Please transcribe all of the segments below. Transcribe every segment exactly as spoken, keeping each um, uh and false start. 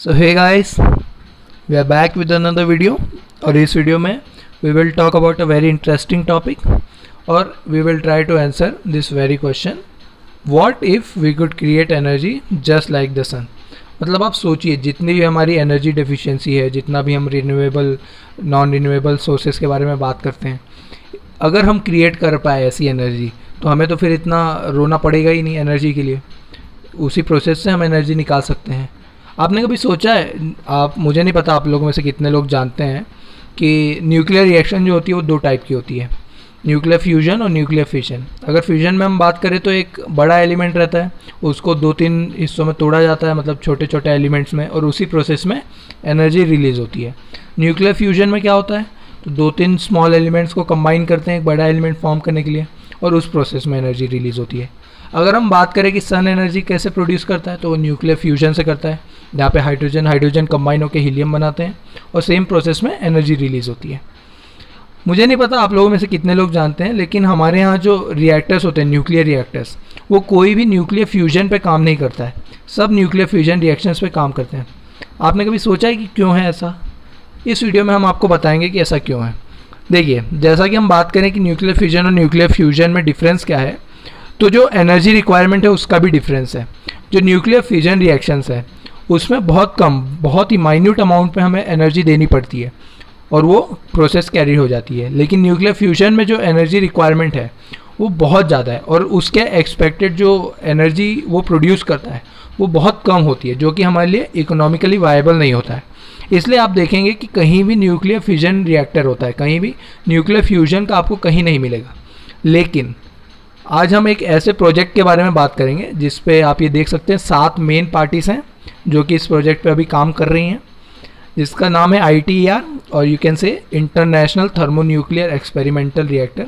So hey guys, we are back with another video. और इस video में we will talk about a very interesting topic और we will try to answer this very question, what if we could create energy just like the sun. मतलब आप सोचिए, जितनी भी हमारी एनर्जी डेफिशिएंसी है, जितना भी हम रिन्यूएबल नॉन रिन्यूएबल सोर्सेज के बारे में बात करते हैं, अगर हम क्रिएट कर पाए ऐसी एनर्जी तो हमें तो फिर इतना रोना पड़ेगा ही नहीं एनर्जी के लिए। उसी प्रोसेस से हम एनर्जी निकाल सकते हैं। आपने कभी सोचा है, आप मुझे नहीं पता आप लोगों में से कितने लोग जानते हैं कि न्यूक्लियर रिएक्शन जो होती है वो दो टाइप की होती है, न्यूक्लियर फ्यूजन और न्यूक्लियर फिशन। अगर फ्यूजन में हम बात करें तो एक बड़ा एलिमेंट रहता है, उसको दो तीन हिस्सों में तोड़ा जाता है, मतलब छोटे छोटे एलिमेंट्स में, और उसी प्रोसेस में एनर्जी रिलीज़ होती है। न्यूक्लियर फ्यूजन में क्या होता है, तो दो तीन स्मॉल एलिमेंट्स को कंबाइन करते हैं एक बड़ा एलिमेंट फॉर्म करने के लिए, और उस प्रोसेस में एनर्जी रिलीज़ होती है। अगर हम बात करें कि सन एनर्जी कैसे प्रोड्यूस करता है, तो वो न्यूक्लियर फ्यूजन से करता है, जहाँ पे हाइड्रोजन हाइड्रोजन कंबाइन होकर हीलियम बनाते हैं और सेम प्रोसेस में एनर्जी रिलीज़ होती है। मुझे नहीं पता आप लोगों में से कितने लोग जानते हैं, लेकिन हमारे यहाँ जो रिएक्टर्स होते हैं, न्यूक्लियर रिएक्टर्स, वो कोई भी न्यूक्लियर फ्यूजन पे काम नहीं करता है, सब न्यूक्लियर फ्यूजन रिएक्शंस पे काम करते हैं। आपने कभी सोचा है कि क्यों है ऐसा? इस वीडियो में हम आपको बताएंगे कि ऐसा क्यों है। देखिए, जैसा कि हम बात करें कि न्यूक्लियर फ्यूजन और न्यूक्लियर फ्यूजन में डिफरेंस क्या है, तो जो एनर्जी रिक्वायरमेंट है उसका भी डिफरेंस है। जो न्यूक्लियर फ्यूजन रिएक्शंस है उसमें बहुत कम, बहुत ही माइन्यूट अमाउंट पे हमें एनर्जी देनी पड़ती है और वो प्रोसेस कैरी हो जाती है। लेकिन न्यूक्लियर फ्यूजन में जो एनर्जी रिक्वायरमेंट है वो बहुत ज़्यादा है और उसके एक्सपेक्टेड जो एनर्जी वो प्रोड्यूस करता है वो बहुत कम होती है, जो कि हमारे लिए इकोनॉमिकली वायबल नहीं होता है। इसलिए आप देखेंगे कि कहीं भी न्यूक्लियर फ्यूजन रिएक्टर होता है, कहीं भी न्यूक्लियर फ्यूजन का आपको कहीं नहीं मिलेगा। लेकिन आज हम एक ऐसे प्रोजेक्ट के बारे में बात करेंगे जिस पे आप ये देख सकते हैं सात मेन पार्टीज हैं जो कि इस प्रोजेक्ट पे अभी काम कर रही हैं, जिसका नाम है आई टी ई आर और you can say international thermonuclear experimental reactor.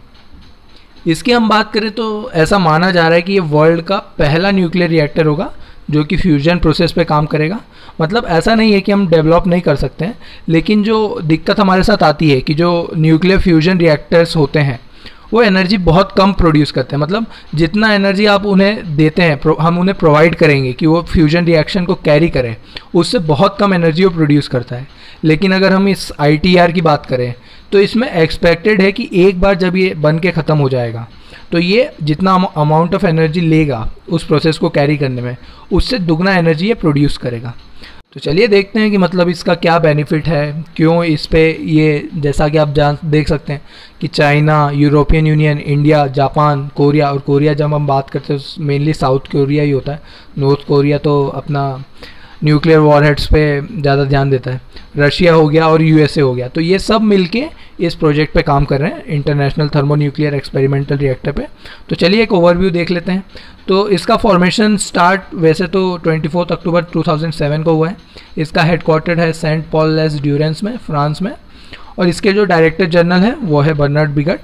इसकी हम बात करें तो ऐसा माना जा रहा है कि ये वर्ल्ड का पहला न्यूक्लियर रिएक्टर होगा जो कि फ्यूजन प्रोसेस पे काम करेगा। मतलब ऐसा नहीं है कि हम डेवलप नहीं कर सकते हैं, लेकिन जो दिक्कत हमारे साथ आती है कि जो न्यूक्लियर फ्यूजन रिएक्टर्स होते हैं वो एनर्जी बहुत कम प्रोड्यूस करते हैं। मतलब जितना एनर्जी आप उन्हें देते हैं, हम उन्हें प्रोवाइड करेंगे कि वो फ्यूजन रिएक्शन को कैरी करें, उससे बहुत कम एनर्जी वो प्रोड्यूस करता है। लेकिन अगर हम इस आई टी आर की बात करें तो इसमें एक्सपेक्टेड है कि एक बार जब ये बन के ख़त्म हो जाएगा तो ये जितना अमाउंट ऑफ एनर्जी लेगा उस प्रोसेस को कैरी करने में, उससे दुगना एनर्जी ये प्रोड्यूस करेगा। तो चलिए देखते हैं कि मतलब इसका क्या बेनिफिट है, क्यों इस पे ये, जैसा कि आप जान देख सकते हैं कि China, European Union, India, Japan, Korea, और कोरिया जब हम बात करते हैं मेनली साउथ कोरिया ही होता है, नॉर्थ कोरिया तो अपना न्यूक्लियर वॉरहेड्स पे ज़्यादा ध्यान देता है, रशिया हो गया और यू एस ए हो गया, तो ये सब मिलके इस प्रोजेक्ट पे काम कर रहे हैं इंटरनेशनल थर्मोन्यूक्लियर एक्सपेरिमेंटल रिएक्टर पे। तो चलिए एक ओवरव्यू देख लेते हैं। तो इसका फॉर्मेशन स्टार्ट वैसे तो चौबीस अक्टूबर दो हज़ार सात को हुआ है। इसका हेडक्वार्टर है सेंट पॉल लेस ड्यूरेंस में, फ्रांस में, और इसके जो डायरेक्टर जनरल है वो है बर्नार्ड बिगट।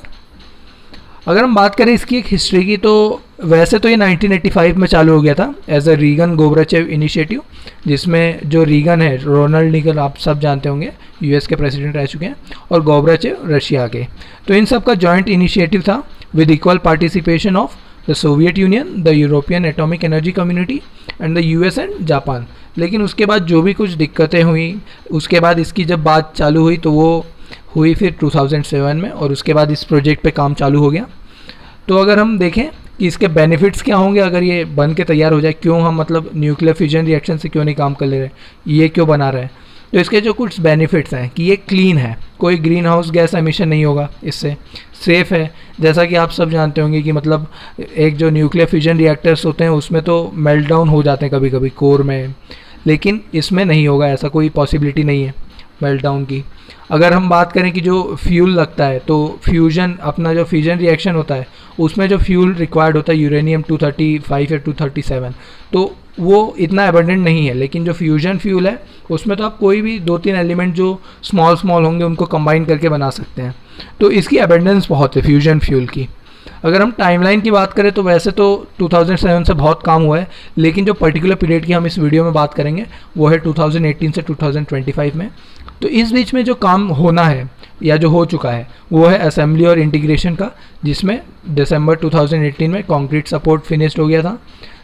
अगर हम बात करें इसकी एक हिस्ट्री की, तो वैसे तो ये नाइनटीन एटी फाइव में चालू हो गया था as a Reagan Gorbachev initiative, जिसमें जो रीगन है, रोनाल्ड रीगन आप सब जानते होंगे, यू एस के प्रेसिडेंट रह चुके हैं, और गोब्राचेव रशिया के। तो इन सब का जॉइंट इनिशिएटिव था with equal participation of the Soviet Union, the European atomic energy community and the U S and Japan. लेकिन उसके बाद जो भी कुछ दिक्कतें हुई, उसके बाद इसकी जब बात चालू हुई तो वो हुई फिर दो हज़ार सात में, और उसके बाद इस प्रोजेक्ट पे काम चालू हो गया। तो अगर हम देखें कि इसके बेनिफिट्स क्या होंगे अगर ये बन के तैयार हो जाए, क्यों हम मतलब न्यूक्लियर फ्यूजन रिएक्शन से क्यों नहीं काम कर ले रहे, ये क्यों बना रहे हैं, तो इसके जो कुछ बेनिफिट्स हैं कि ये क्लीन है, कोई ग्रीन हाउस गैस एमिशन नहीं होगा इससे, सेफ़ है। जैसा कि आप सब जानते होंगे कि मतलब एक जो न्यूक्लियर फ्यूजन रिएक्टर्स होते हैं उसमें तो मेल्ट डाउन हो जाते हैं कभी कभी कोर में, लेकिन इसमें नहीं होगा, ऐसा कोई पॉसिबिलिटी नहीं है मेल्ट डाउन की। अगर हम बात करें कि जो फ्यूल लगता है, तो फ्यूजन, अपना जो फ्यूजन रिएक्शन होता है उसमें जो फ्यूल रिक्वायर्ड होता है यूरेनियम टू थर्टी फाइव या टू थर्टी सेवन, तो वो इतना एबंडेंट नहीं है। लेकिन जो फ्यूजन फ्यूल है उसमें तो आप कोई भी दो तीन एलिमेंट जो स्मॉल स्मॉल होंगे उनको कंबाइन करके बना सकते हैं, तो इसकी एबंडेंस बहुत है फ्यूजन फ्यूल की। अगर हम टाइमलाइन की बात करें तो वैसे तो दो हज़ार सात से बहुत काम हुआ है, लेकिन जो पर्टिकुलर पीरियड की हम इस वीडियो में बात करेंगे वो है दो हज़ार अठारह से दो हज़ार पच्चीस में। तो इस बीच में जो काम होना है या जो हो चुका है वो है असेंबली और इंटीग्रेशन का, जिसमें दिसंबर दो हज़ार अठारह में कंक्रीट सपोर्ट फिनिश्ड हो गया था।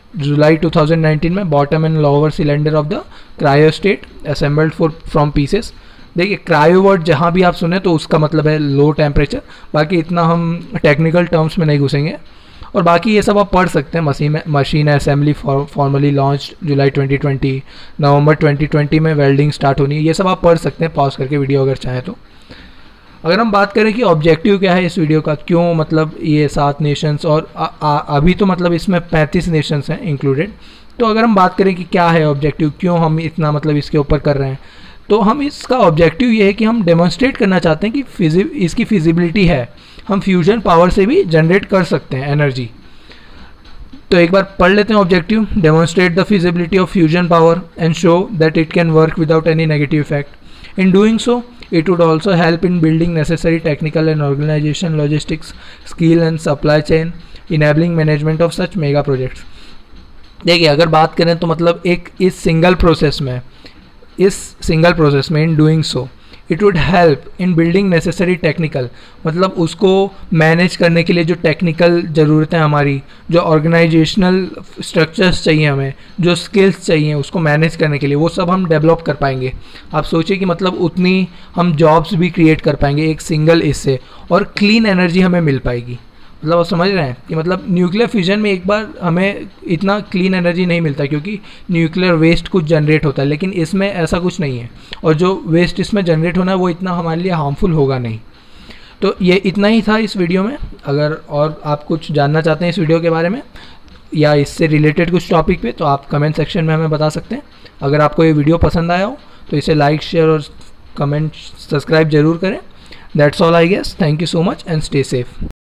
जुलाई टू थाउजेंड नाइनटीन में, bottom and lower cylinder of the cryostat assembled for from pieces. देखिए क्रायो वर्ड जहाँ भी आप सुने तो उसका मतलब है लो टेम्परेचर, बाकी इतना हम टेक्निकल टर्म्स में नहीं घुसेंगे, और बाकी ये सब आप पढ़ सकते हैं। Machine machine assembly formally launch July twenty twenty, November twenty twenty में वेल्डिंग स्टार्ट होनी है, ये सब आप पढ़ सकते हैं पॉज करके वीडियो अगर चाहें तो। अगर हम बात करें कि ऑब्जेक्टिव क्या है इस वीडियो का, क्यों मतलब ये सात नेशंस और आ, आ, अभी तो मतलब इसमें पैंतीस नेशंस हैं इंक्लूडेड, तो अगर हम बात करें कि क्या है ऑब्जेक्टिव, क्यों हम इतना मतलब इसके ऊपर कर रहे हैं, तो हम इसका ऑब्जेक्टिव ये है कि हम डेमोन्स्ट्रेट करना चाहते हैं कि फिजि इसकी फिजिबिलिटी है, हम फ्यूजन पावर से भी जनरेट कर सकते हैं एनर्जी। तो एक बार पढ़ लेते हैं objective. Demonstrate the feasibility of fusion power and show that it can work without any negative effect. In doing so it would also help in building necessary technical and organization logistics skill and supply chain enabling management of such mega projects। देखिए अगर बात करें तो मतलब एक इस single process में इस सिंगल प्रोसेस में in doing so it would help in building necessary technical, मतलब उसको मैनेज करने के लिए जो टेक्निकल ज़रूरतें हमारी, जो ऑर्गेनाइजेशनल स्ट्रक्चर्स चाहिए हमें, जो स्किल्स चाहिए उसको मैनेज करने के लिए, वो सब हम डेवलप कर पाएंगे। आप सोचिए कि मतलब उतनी हम जॉब्स भी क्रिएट कर पाएंगे एक सिंगल इससे, और क्लीन एनर्जी हमें मिल पाएगी। मतलब आप समझ रहे हैं कि मतलब न्यूक्लियर फ्यूजन में एक बार हमें इतना क्लीन एनर्जी नहीं मिलता क्योंकि न्यूक्लियर वेस्ट कुछ जनरेट होता है, लेकिन इसमें ऐसा कुछ नहीं है, और जो वेस्ट इसमें जनरेट होना है वो इतना हमारे लिए हार्मफुल होगा नहीं। तो ये इतना ही था इस वीडियो में। अगर और आप कुछ जानना चाहते हैं इस वीडियो के बारे में या इससे रिलेटेड कुछ टॉपिक पे, तो आप कमेंट सेक्शन में हमें बता सकते हैं। अगर आपको ये वीडियो पसंद आया हो तो इसे लाइक, शेयर और कमेंट सब्सक्राइब जरूर करें। That's all I guess. Thank you so much and stay safe.